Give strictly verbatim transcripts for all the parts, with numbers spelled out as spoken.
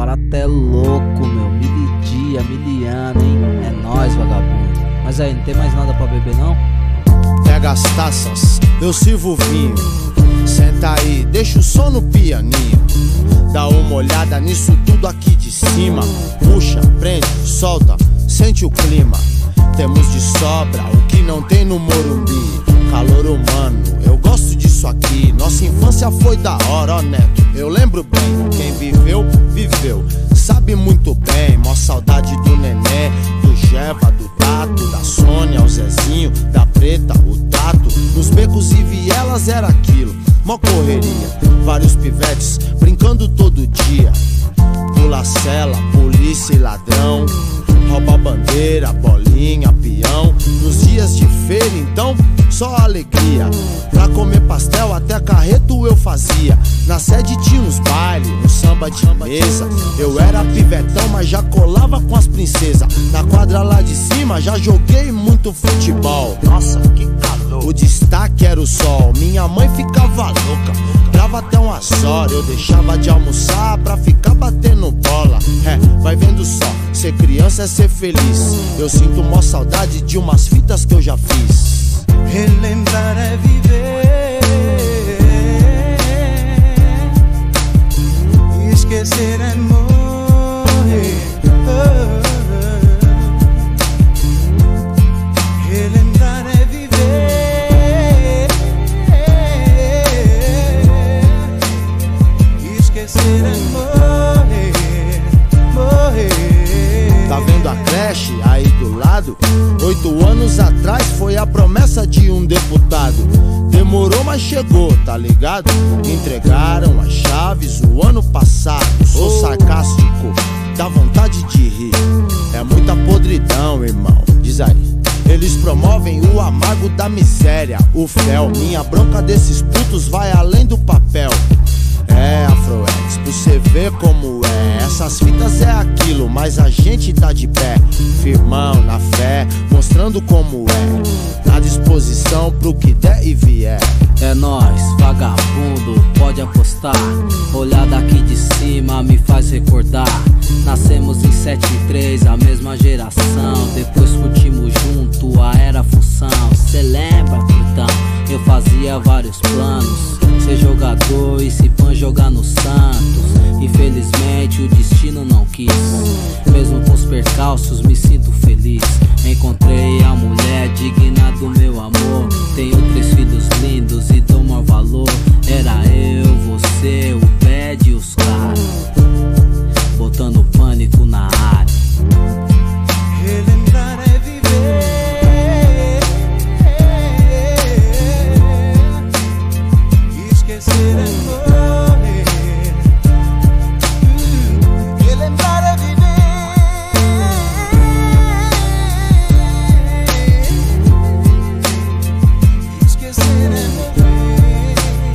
barato é louco, meu. Mil dia, miliano, hein? É nóis, vagabundo. Mas aí, não tem mais nada pra beber, não? Pega as taças, eu sirvo o vinho. Senta aí, deixa o som no pianinho. Dá uma olhada nisso tudo aqui de cima. Puxa, prende, solta, sente o clima. Temos de sobra o que não tem no Morumbi. Calor humano, eu gosto disso aqui. Nossa infância foi da hora, ó neto. Eu lembro bem, quem viveu, viveu. Sabe muito bem, mó saudade do neném, do Jeva, do Tato, da Sônia, o Zezinho, da Preta, o Tato. Nos becos e vielas era aquilo, mó correria. Vários pivetes brincando todo dia. Pula cela, polícia e ladrão. Rouba bandeira, bolinha, peão. Nos dias de feira então, só alegria. Pra comer pastel até carreto eu fazia. Na sede tinha uns bailes, um samba de mesa. Eu era pivetão, mas já colava com as princesas. Na quadra lá de cima já joguei muito futebol. Nossa, que calor. O destaque era o sol, minha mãe ficava louca. Brava até umas horas, eu deixava de almoçar pra ficar batendo bola. É, vai vendo só, ser criança é ser feliz. Eu sinto mó saudade de umas fitas que eu já fiz. Relembrar é viver, esquecer é morrer. Oh, oh. Relembrar é viver, esquecer é morrer, morrer. Tá vendo a creche aí do lado? Oito anos atrás foi a promessa de um deputado. Demorou, mas chegou, tá ligado? Entregaram as chaves o ano passado. Sou sarcástico, dá vontade de rir. É muita podridão, irmão, diz aí. Eles promovem o amargo da miséria, o fel. Minha bronca desses putos vai além do papel. É, Afroex, pra você ver como é. Essas fitas é aquilo, mas a gente tá de pé, firmão na fé, mostrando como é. Na disposição pro que der e vier. É nóis, vagabundo, pode apostar. Olhar daqui de cima me faz recordar. Nascemos em setenta e três, a mesma geração. Depois curtimos junto a era função. Cê lembra, então? Eu fazia vários planos, ser jogador e se pã jogar no Santos. Infelizmente o destino não quis. Mesmo com os percalços me sinto feliz. Encontrei a mulher digna do meu amor. Tenho três filhos lindos e dou maior valor. Era eu, você, o Ped e os caras, botando pânico na área. Relembrar é viver, esquecer é morrer. Relembrar é viver, esquecer é morrer.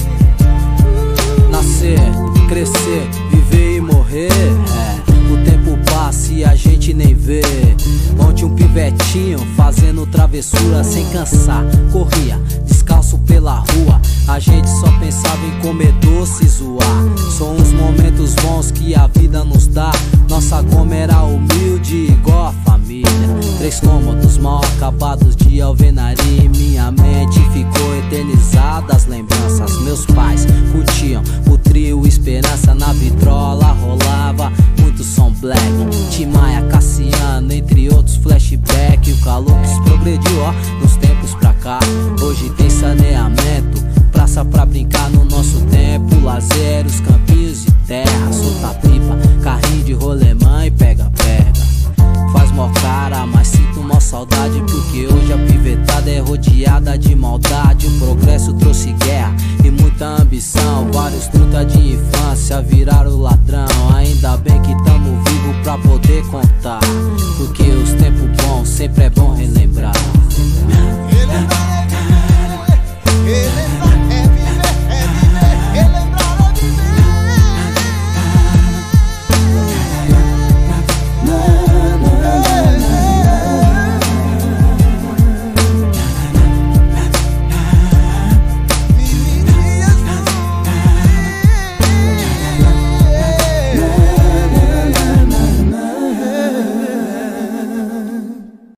Nascer, crescer, viver e morrer. É, o tempo passa e a gente nem vê. Ontem um pivetinho fazendo travessura sem cansar. Corria descalço pela rua. A gente só pensava em comer doce e zoar. São uns momentos bons que a vida nos dá. Nossa goma era humilde igual a família. Três cômodos mal acabados de alvenaria. Minha mente ficou eternizada as lembranças. Meus pais curtiam o trio Esperança. Na vitrola rolava muito som black, Tim Maia, Cassiano, entre outros flashback. O calor que se progrediu, ó, nos tempos pra cá. Hoje tem saneamento, praça pra brincar no nosso tempo. Lazer, os campinhos de terra, solta pipa, carrinho de rolemã e pega-pega. Faz mó cara, mas sinto mó saudade, porque hoje a pivetada é rodeada de maldade. O progresso trouxe guerra e muita ambição. Vários truta de infância viraram ladrão. Ainda bem que tamo vivo pra poder contar, porque os tempos bons sempre é bom relembrar. Relembrar é viver, relembrar